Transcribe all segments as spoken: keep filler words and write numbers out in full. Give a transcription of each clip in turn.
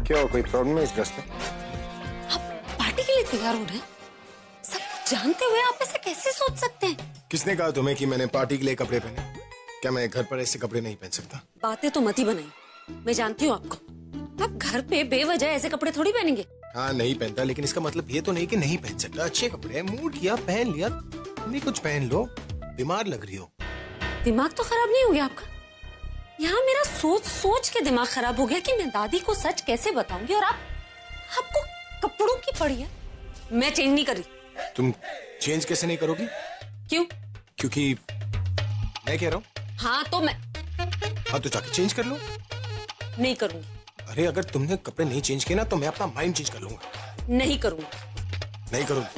क्यों, कोई प्रॉब्लम है इस ड्रेस में? आप पार्टी के लिए तैयार हो रहे हैं? सब जानते हुए आप ऐसे कैसे सोच सकते हैं? किसने कहा तुम्हें कि मैंने पार्टी के लिए कपड़े पहने? क्या मैं घर पर ऐसे कपड़े नहीं पहन सकता? बातें तो मत ही बनाई, मैं जानती हूँ आपको। आप घर पे बेवजह ऐसे कपड़े थोड़ी पहनेंगे। हाँ नहीं पहनता, लेकिन इसका मतलब ये तो नहीं कि नहीं पहन सकता। अच्छे कपड़े, मूड किया पहन लिया, नहीं कुछ पहन लो। बीमार लग रही हो। दिमाग तो खराब नहीं हो गया आपका? यहाँ मेरा सोच सोच के दिमाग खराब हो गया कि मैं दादी को सच कैसे बताऊंगी, और आप आपको कपड़ों की पड़ी है। मैं चेंज नहीं कर रही। तुम चेंज कैसे नहीं करोगी? क्यों? क्योंकि मैं कह रहा हूँ। हाँ तो मैं हाँ तो जाके चेंज कर लो। नहीं करूंगी। अरे अगर तुमने कपड़े नहीं चेंज किए ना तो मैं अपना माइंड चेंज कर लूंगा। नहीं करूंगी। नहीं करूंगी।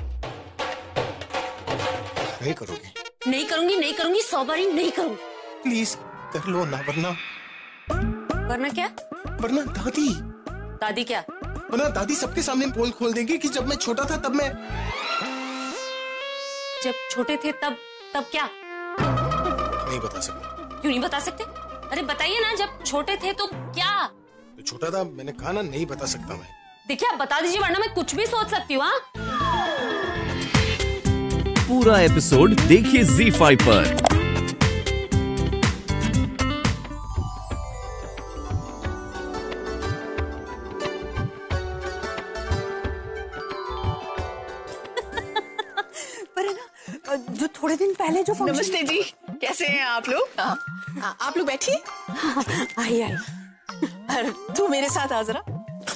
नहीं करोगी? नहीं करूंगी, नहीं करूंगी, सौ बारी नहीं करूंगी। प्लीज कर लो ना, वरना वरना क्या? वरना दादी दादी क्या? वरना दादी सबके सामने पोल खोल देंगे कि जब मैं छोटा था तब मैं जब छोटे थे तब तब क्या? नहीं बता सकता। क्यों नहीं बता सकते? अरे बताइए ना, जब छोटे थे तो क्या? तो छोटा था, मैंने कहा ना नहीं बता सकता मैं। देखिए आप बता दीजिए, वरना मैं कुछ भी सोच सकती हूँ। हाँ पूरा एपिसोड देखिए ज़ी फाइव पर। पर है ना, जो थोड़े दिन पहले जो फंक्शन। नमस्ते जी, कैसे हैं आप लोग? आप लोग बैठिए। आई आई और तू मेरे साथ आ जरा।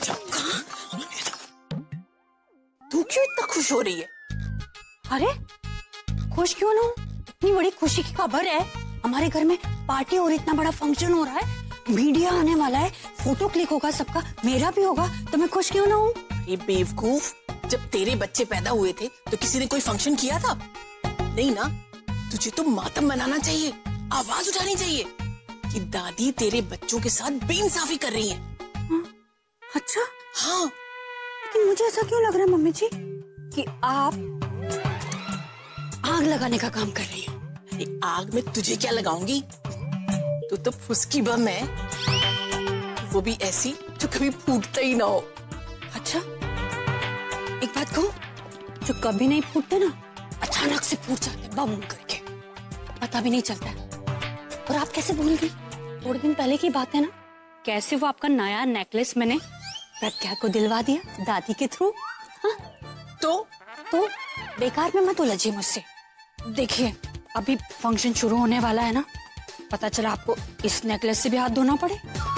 तू क्यों इतना खुश हो रही है? अरे खुश क्यों ना हूँ? इतनी बड़ी खुशी की खबर है, हमारे घर में पार्टी और इतना बड़ा फंक्शन हो रहा है, मीडिया आने वाला है, फोटो क्लिक होगा सबका, मेरा भी होगा, तो मैं खुश क्यों ना हूँ? ये बेवकूफ, जब तेरे बच्चे पैदा हुए थे तो किसी ने कोई फंक्शन किया था? नहीं ना। तुझे तो मातम मनाना चाहिए, आवाज उठानी चाहिए कि दादी तेरे बच्चों के साथ बेइंसाफी कर रही है। हाँ, अच्छा हाँ, लेकिन मुझे ऐसा क्यों लग रहा है मम्मी जी कि आप आग लगाने का काम कर रही है? अरे आग में तुझे क्या लगाऊंगी? तू तो फुसकी बम है, वो भी ऐसी जो कभी फूटता ही ना हो। अच्छा एक बात कहूँ, जो कभी नहीं फूटते ना अचानक से फूट जाते बम करके, पता भी नहीं चलता है। और आप कैसे भूल गई? थोड़े दिन पहले की बात है ना, कैसे वो आपका नया नेकलेस मैंने प्रज्ञा को दिलवा दिया दादी के थ्रू। हाँ तो तो बेकार में मत उलझिए मुझसे। देखिए अभी फंक्शन शुरू होने वाला है ना, पता चला आपको इस नेकलेस से भी हाथ धोना पड़े।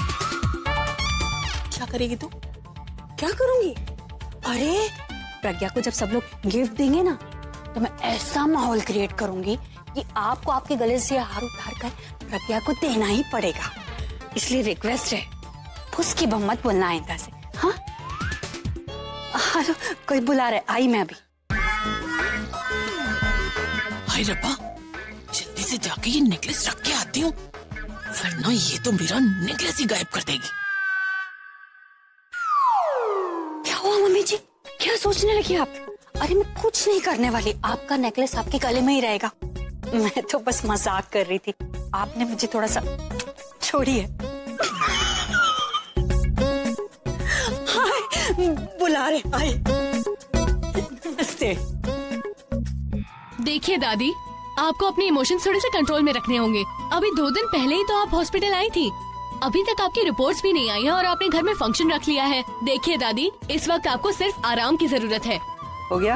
क्या करेगी तू? क्या करूंगी? अरे प्रज्ञा को जब सब लोग गिफ्ट देंगे ना, तो मैं ऐसा माहौल क्रिएट करूंगी कि आपको आपके गले से हार उतार कर प्रज्ञा को देना ही पड़ेगा। इसलिए रिक्वेस्ट है, फुसकी बम मत बोलना आइंदा से। हाँ हेलो, कोई बुला रहे, आई मैं अभी। हाय रब्बा, जल्दी से जाके ये नेकलेस रख के आती हूँ, वरना ये तो मेरा नेकलेस ही गायब कर देगी। क्या हुआ मम्मी जी, क्या सोचने लगी आप? अरे मैं कुछ नहीं करने वाली, आपका नेकलेस आपके गले में ही रहेगा। मैं तो बस मजाक कर रही थी, आपने मुझे थोड़ा सा छोड़िए। हाय बुला रहे, हाय नमस्ते। देखिए दादी, आपको अपने इमोशंस थोड़े से कंट्रोल में रखने होंगे। अभी दो दिन पहले ही तो आप हॉस्पिटल आई थी, अभी तक आपकी रिपोर्ट्स भी नहीं आई है और आपने घर में फंक्शन रख लिया है। देखिए दादी, इस वक्त आपको सिर्फ आराम की जरूरत है। हो गया?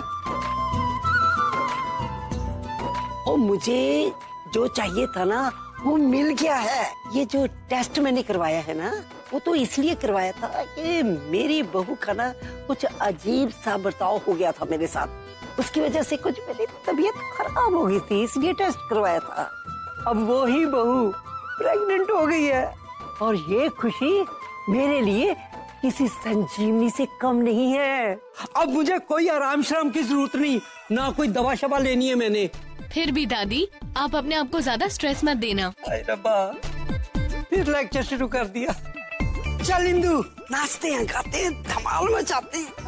और मुझे जो चाहिए था ना वो मिल गया है। ये जो टेस्ट मैंने करवाया है ना, वो तो इसलिए करवाया था कि मेरी बहू का ना कुछ अजीब सा बर्ताव हो गया था मेरे साथ, उसकी वजह से कुछ मेरी तबीयत खराब हो गई थी, इसलिए टेस्ट करवाया था। अब वो ही बहू प्रेग्नेंट हो गई है, और ये खुशी मेरे लिए किसी संजीवनी से कम नहीं है। अब मुझे कोई आराम शराम की जरूरत नहीं, ना कोई दवा शवा लेनी है मैंने। फिर भी दादी, आप अपने आप को ज्यादा स्ट्रेस मत देना। अरे रब्बा, फिर लेक्चर शुरू कर दिया। चल इंदु, नाचते हैं, गाते हैं, धमाल मचाते हैं।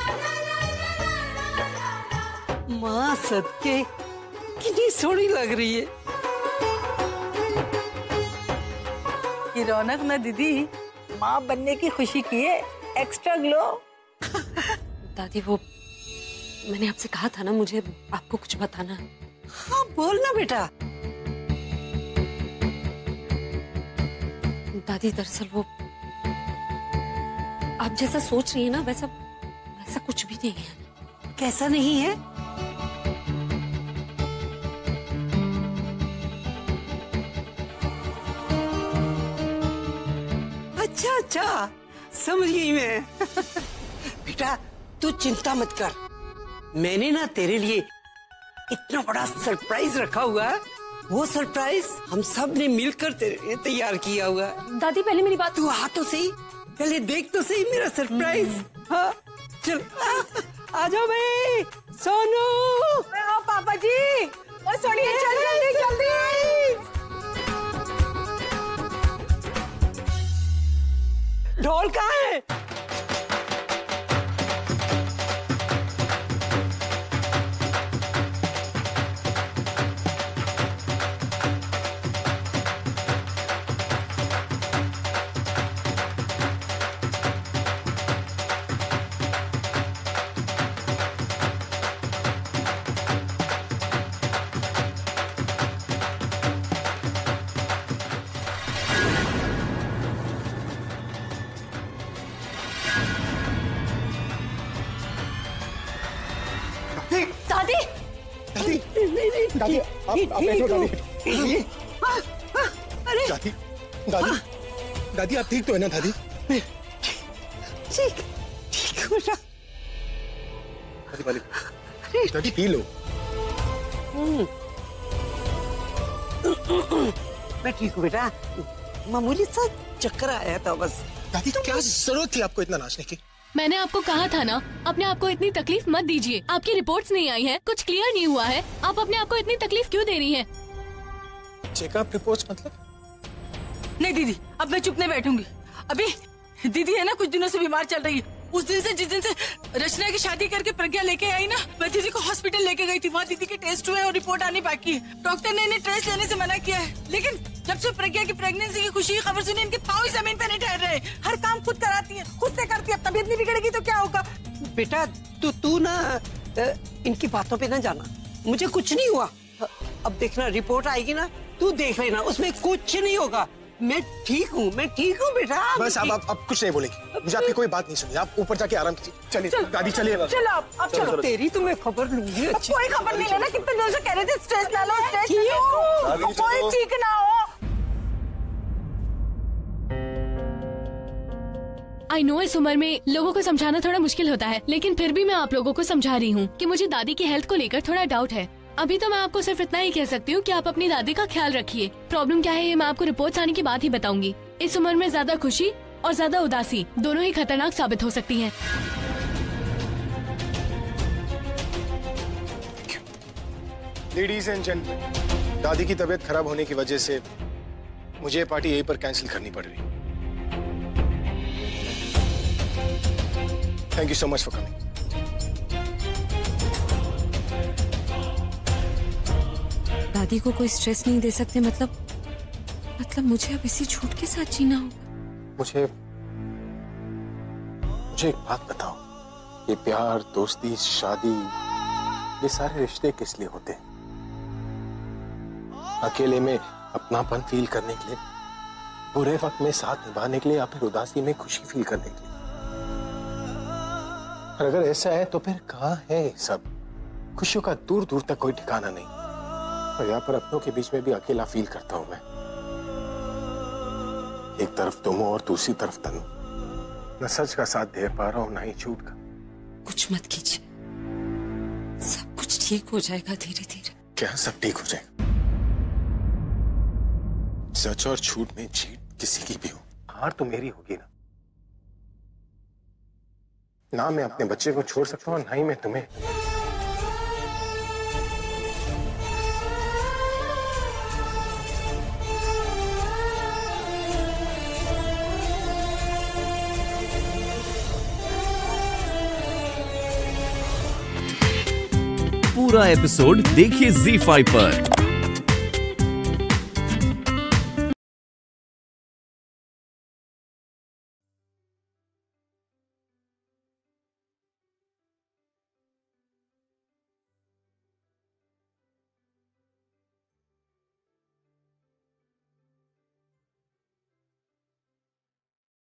माँ सदके कितनी सोहनी लग रही है। ये रौनक ना दीदी, माँ बनने की खुशी की है, एक्स्ट्रा ग्लो। दादी वो मैंने आपसे कहा था ना मुझे आपको कुछ बताना है। हाँ बोलना बेटा। दादी दरअसल वो आप जैसा सोच रही है ना वैसा वैसा कुछ भी नहीं है। कैसा नहीं है? अच्छा अच्छा समझ गई मैं। बेटा तू चिंता मत कर, मैंने ना तेरे लिए इतना बड़ा सरप्राइज रखा हुआ है। वो सरप्राइज हम सब ने मिलकर तेरे लिए तैयार किया हुआ है। दादी पहले मेरी बात। तू आ तो सही, पहले देख तो सही मेरा सरप्राइज। हाँ चल आ, आ जाओ भाई। सोनू हाँ पापा जी। और सोनिया चल जल्दी जल्दी। ढोल कहाँ है? दादी दादी दादी आप आप बैठो दादी। अरे दादी दादी दादी आप ठीक तो है ना दादी? ठीक ठीक हो रहा। दादी वाली दादी पी लो। मैं ठीक हूँ बेटा, मामूली सा चक्कर आया था बस। दादी क्या जरूरत थी आपको इतना नाचने की? मैंने आपको कहा था ना, अपने आप को इतनी तकलीफ मत दीजिए। आपकी रिपोर्ट्स नहीं आई हैं, कुछ क्लियर नहीं हुआ है, आप अपने आप को इतनी तकलीफ क्यों दे रही हैं? चेकअप रिपोर्ट्स मतलब? नहीं दीदी अब मैं चुप नहीं बैठूंगी। अभी दीदी है ना कुछ दिनों से बीमार चल रही है। उस दिन से जिस दिन से रचना की शादी करके प्रज्ञा लेके आई ना, मैं दीदी को हॉस्पिटल लेके गई थी। वहाँ दीदी के टेस्ट हुए और रिपोर्ट आनी बाकी है। डॉक्टर ने इन्हें टेस्ट लेने से मना किया है, लेकिन जब से प्रज्ञा की प्रेगनेंसी की खुशी की खबर सुनी इनके पाँव ही जमीन पे नहीं ठहर रहे। हर काम खुद कराती है, खुद से करती है। अब तबीयत नहीं बिगड़ेगी तो क्या होगा? बेटा तू तू ना अ, इनकी बातों पे ना जाना, मुझे कुछ नहीं हुआ। अब देखना रिपोर्ट आएगी ना, तू देख लेना, उसमें कुछ नहीं होगा। मैं ठीक हूँ, मैं ठीक हूँ बेटा। बस आप आप अब कुछ नहीं बोलेंगी, मुझे आपकी कोई बात नहीं सुनी। आप ऊपर जाके आराम कीजिए। चलिए दादी चलिए। चलो अब अब चलो। तेरी तो मैं खबर लूंगी। अब कोई खबर नहीं लेना। कितने दिनों से कह रहे थे स्ट्रेस ना लो, स्ट्रेस ना लो। अब कोई ठीक ना हो। आई नो इस उम्र में लोगों को समझाना थोड़ा मुश्किल होता है, लेकिन फिर भी मैं आप लोगों को समझा रही हूँ कि मुझे दादी की हेल्थ को लेकर थोड़ा डाउट है। अभी तो मैं आपको सिर्फ इतना ही कह सकती हूँ कि आप अपनी दादी का ख्याल रखिए। प्रॉब्लम क्या है ये मैं आपको रिपोर्ट्स आने के बाद ही बताऊंगी। इस उम्र में ज्यादा खुशी और ज्यादा उदासी दोनों ही खतरनाक साबित हो सकती हैं। लेडीज एंड जेंटलमैन, दादी की तबीयत खराब होने की वजह से मुझे ये पार्टी यहीं पर कैंसिल करनी पड़ रही। Thank you so much for coming. दादी को कोई स्ट्रेस नहीं दे सकते मतलब मतलब मुझे अब इसी झूठ के साथ जीना होगा। मुझे मुझे एक बात बताओ, ये प्यार, दोस्ती, शादी, ये सारे रिश्ते किस लिए होते हैं? अकेले में अपनापन फील करने के लिए, बुरे वक्त में साथ निभाने के लिए, या फिर उदासी में खुशी फील करने के लिए? और अगर ऐसा है तो फिर कहाँ है ये सब? खुशियों का दूर दूर तक कोई ठिकाना नहीं। और यहाँ पर अपनों के बीच में भी अकेला फील करता हूं मैं। एक तरफ तुम हो और दूसरी तरफ तनु। न सच का साथ दे पा रहा हूं, ना ही झूठ का। कुछ मत कीजिए, सब कुछ ठीक हो जाएगा धीरे धीरे। क्या सब ठीक हो जाएगा? सच और झूठ में जीत किसी की भी हो, हार तो मेरी होगी ना। ना मैं अपने बच्चे को छोड़ सकता हूँ, ना ही मैं तुम्हें। पूरा एपिसोड देखिए ज़ी फाइव पर।